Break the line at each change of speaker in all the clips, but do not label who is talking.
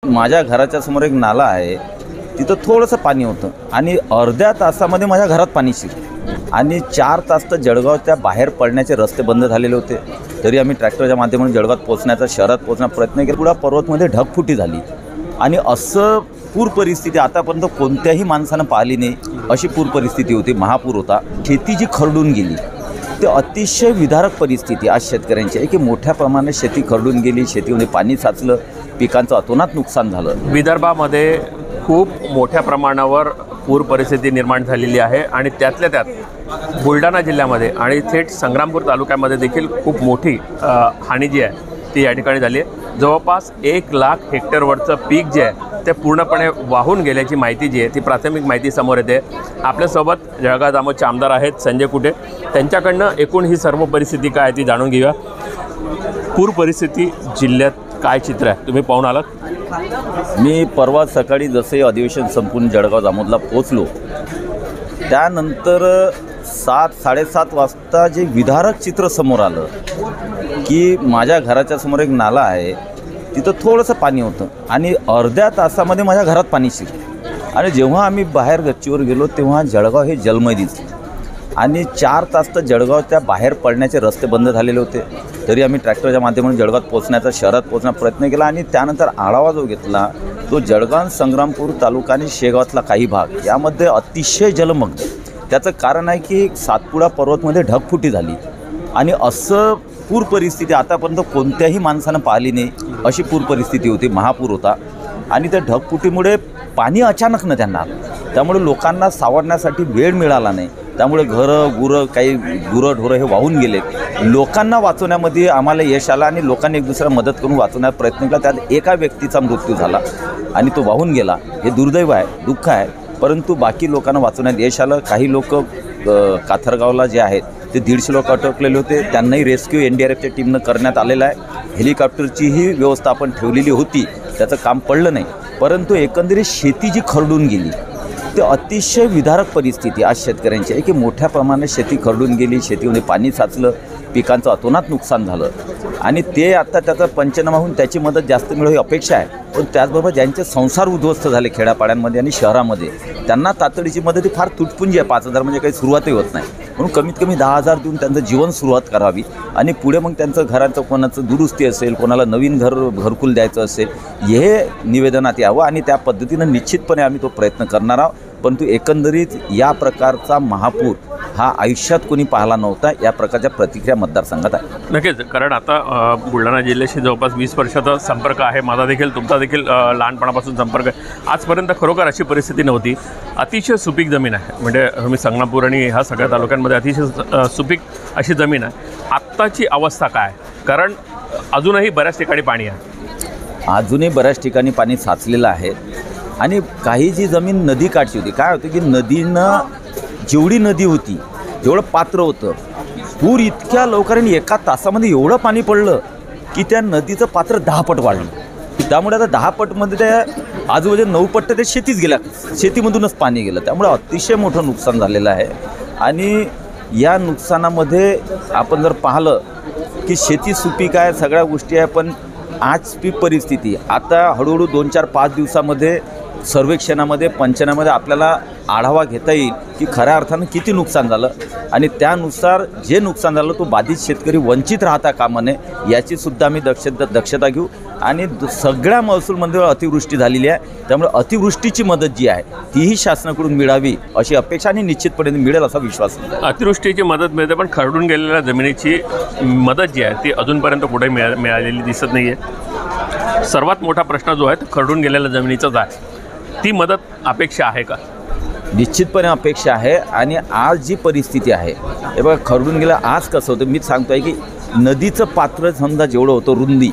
माझ्या घराच्या समोर एक नाला आहे, तिथं थोडंसं पाणी होतं आणि अर्ध्या तासामध्ये माझ्या घरात पाणी शिरलं आणि 4 तास तर जळगावच्या बाहेर पडण्याचे रस्ते बंद झालेले होते. तरी आम्ही ट्रॅक्टरच्या माध्यमातून जळगावात पोहोचण्याचा, शहरात पोहोचण्याचा प्रयत्न केला. पुढे पर्वतमध्ये ढगफुटी झाली आणि असं पूर परिस्थिती आतापर्यंत कोणत्याही माणसानं पाहिली नाही, अशी पूर परिस्थिती होती. महापूर होता. शेती जी खरडून गेली, ते अतिशय विदारक परिस्थिती आज शेतकऱ्यांची आहे की मोठ्या प्रमाणात शेती खरडून गेली, शेतीमध्ये पाणी साचलं, पिकांचं अतोनात नुकसान झालं.
विदर्भामध्ये खूप मोठ्या प्रमाणावर पूर परिस्थिती निर्माण झालेली आहे आणि त्यातल्या त्यात बुलढाणा जिल्ह्यामध्ये आणि थेट संग्रामपूर तालुक्यामध्ये देखील खूप मोठी हानी जी आहे ती या ठिकाणी झाली आहे. जवळपास 1 लाख हेक्टरवरचं पीक जे आहे ते पूर्णपणे वाहून गेल्याची माहिती जी आहे ती प्राथमिक माहिती समोर येते. आपल्यासोबत जळगाव जामोदचे आमदार आहेत संजय कुटे, त्यांच्याकडनं एकूण ही सर्व परिस्थिती काय ती जाणून घेऊया. पूर परिस्थिती जिल्ह्यात काय चित्र आहे, तुम्ही पाहून आलात?
मी परवा सकाळी जसे अधिवेशन संपून जळगाव जामोदला पोचलो, त्यानंतर 7-7:30 वाजता जे विदारक चित्र समोर आलं की माझ्या घराच्या समोर एक नाला आहे, तिथं थोडंसं पाणी होतं आणि अर्ध्या तासामध्ये माझ्या घरात पाणी शिरलं. आणि जेव्हा आम्ही बाहेर गच्चीवर गेलो तेव्हा जळगाव हे जलमय दिसलं आणि 4 तास तर जळगावच्या बाहेर पडण्याचे रस्ते बंद झालेले होते. तरी आम्ही ट्रॅक्टरच्या माध्यमातून जळगावात पोहोचण्याचा, शहरात पोहोचण्याचा प्रयत्न केला आणि त्यानंतर आढावा जो घेतला तो जळगाव, संग्रामपूर तालुका आणि शेगावातला काही भाग यामध्ये अतिशय जलमग्न. त्याचं कारण आहे की सातपुडा पर्वतमध्ये ढगफुटी झाली आणि असं पूर परिस्थिती आतापर्यंत कोणत्याही माणसानं पाहिली नाही, अशी पूर परिस्थिती होती. महापूर होता आणि त्या ढगफुटीमुळे पाणी अचानक न त्यांना आलं, त्यामुळे लोकांना सावरण्यासाठी वेळ मिळाला नाही. त्यामुळे गुरं काही गुरंढोरं हे वाहून गेले. लोकांना वाचवण्यामध्ये आम्हाला यश आलं आणि लोकांनी एक दुसऱ्या मदत करून वाचवण्याचा प्रयत्न केला. त्यात एका व्यक्तीचा मृत्यू झाला आणि तो वाहून गेला. हे दुर्दैव आहे, दुःख आहे, परंतु बाकी लोकांना वाचवण्यात यश आलं. काही लोक काथरगावला जे आहेत ते 150 लोक अटकलेले होते, त्यांनाही रेस्क्यू NDRFच्या टीमनं करण्यात आलेलं आहे. हेलिकॉप्टरचीही व्यवस्था आपण ठेवलेली होती, त्याचं काम पडलं नाही. परंतु एकंदरीत शेती जी खरडून गेली, ते अतिशय विदारक परिस्थिती आज शेतकऱ्यांची आहे की मोठ्या प्रमाणात शेती खरडून गेली, शेतीमध्ये पाणी साचलं, पिकांचं अतोनात नुकसान झालं आणि ते आता त्याचा पंचनामा होऊन त्याची मदत जास्त मिळो ही अपेक्षा आहे. पण त्याचबरोबर ज्यांचे संसार उद्ध्वस्त झाले खेड्यापाड्यांमध्ये आणि शहरामध्ये, त्यांना तातडीची मदत ही फार तुटपुंजी आहे. 5,000 म्हणजे काही सुरुवातही होत नाही, म्हणून कमीत कमी 10,000 देऊन त्यांचं जीवन सुरुवात करावी आणि पुढे मग त्यांचं घराचं कोणाचं दुरुस्ती असेल, कोणाला नवीन घरकुल द्यायचं असेल, हे निवेदनात यावं आणि त्या पद्धतीनं निश्चितपणे आम्ही तो प्रयत्न करणार आहोत. परंतु एकंदरीत या प्रकारचा महापूर हा आयुष्यात कोणी पाहिला नव्हता. या प्रकारच्या प्रतिक्रिया मतदारसंघात आहे.
नक्कीच, कारण आता बुलढाणा जिल्ह्याशी जवळपास 20 वर्षाचा संपर्क आहे. माझा देखील, तुमचा देखील लहानपणापासून संपर्क आहे. आजपर्यंत खरोखर अशी परिस्थिती नव्हती. अतिशय सुपीक जमीन आहे, म्हणजे तुम्ही संग्रामपूर आणि ह्या सगळ्या तालुक्यांमध्ये अतिशय सुपीक अशी जमीन आहे. आत्ताची अवस्था काय? कारण अजूनही बऱ्याच ठिकाणी पाणी आहे.
अजूनही बऱ्याच ठिकाणी पाणी साचलेलं आहे आणि काही जी जमीन नदीकाठची होती, काय होतं की नदीनं जेवढी नदी होती, जेवढं पात्र होतं, पूर इतक्या लवकराने 1 तासामध्ये एवढं पाणी पडलं की त्या नदीचं पात्र 10 पट वाढलं. त्यामुळे आता 10 पटमध्ये त्या आजूबाजूला 9 पट ते शेतीच गेल्या, शेतीमधूनच पाणी गेलं. त्यामुळे अतिशय मोठं नुकसान झालेलं आहे आणि या नुकसानामध्ये आपण जर पाहिलं की शेती सुपीक आहे, सगळ्या गोष्टी आहे, पण आजची परिस्थिती आता हळूहळू 2-4-5 दिवसामध्ये सर्वेक्षणामध्ये, पंचनामध्ये आपल्याला आढावा घेता येईल की खऱ्या अर्थानं किती नुकसान झालं आणि त्यानुसार जे नुकसान झालं तो बाधित शेतकरी वंचित राहता कामा नये, याचीसुद्धा आम्ही दक्षता घेऊ. आणि सगळ्या महसूलमध्ये अतिवृष्टी झालेली आहे, त्यामुळे अतिवृष्टीची मदत जी आहे तीही शासनाकडून मिळावी अशी अपेक्षा आणि निश्चितपणे मिळेल असा विश्वास.
अतिवृष्टीची मदत मिळते, पण खरडून गेलेल्या जमिनीची मदत जी आहे ती अजूनपर्यंत कुठे मिळालेली दिसत नाही आहे. सर्वात मोठा प्रश्न जो आहे तो खरडून गेलेल्या जमिनीचाच आहे. ती मदत अपेक्षा आहे का?
निश्चितपणे अपेक्षा आहे. आणि आज जी परिस्थिती आहे, हे बघा, खरडून गेलं. आज कसं होतं मी सांगतो आहे की नदीचं पात्र समजा जेवढं होतं, रुंदी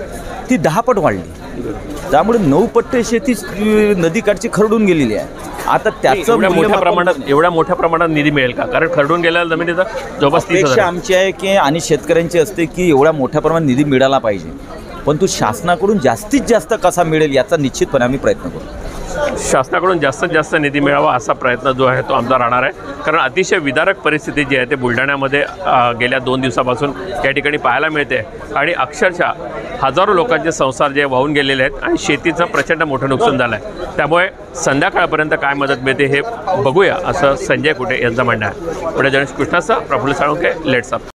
ती 10 पट वाढली, त्यामुळे 9 पट शेती नदीकाठची खरडून गेलेली आहे. आता त्याचं
एवढ्या मोठ्या प्रमाणात निधी मिळेल का? कारण खरडून गेलेल्या जमिनीचा जवळपास
अपेक्षा आमची आहे की आणि शेतकऱ्यांची असते की एवढ्या मोठ्या प्रमाणात निधी मिळाला पाहिजे, पण तो शासनाकडून जास्तीत जास्त कसा मिळेल याचा निश्चितपणे आम्ही प्रयत्न करू.
शासनाकडून जास्तीत जास्त निधी मिळावा असा प्रयत्न जो आहे तो आमचा राहणार आहे, कारण अतिशय विदारक परिस्थिती जी आहे ते बुलढाण्यामध्ये गेल्या 2 दिवसापासून या ठिकाणी पाहायला मिळते आणि अक्षरशः हजारो लोकांचे संसार जे वाहून गेलेले आहेत आणि शेतीचं प्रचंड मोठं नुकसान झालं आहे. त्यामुळे संध्याकाळपर्यंत काय मदत मिळते हे बघूया असं संजय कुटे यांचं म्हणणं आहे. पुढे गणेश कृष्णासह प्रफुल्ल साळुंखे, लेट्स अप.